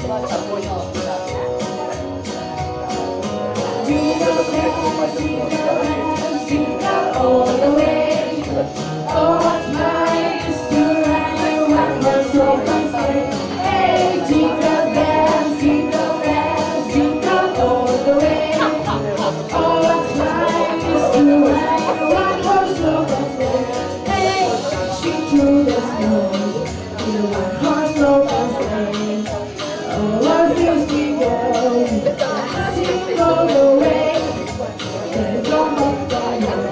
All the way. Oh, what's mine is to ride you one more so constant. Hey, jingle bells, jingle all the way. Oh, what's mine is to ride you one more so constant. Hey, she threw the snow in a one horse open sleigh. Oh, what feels we go, jingle all the way. There's no hope for you.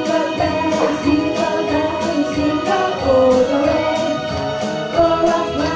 Oh,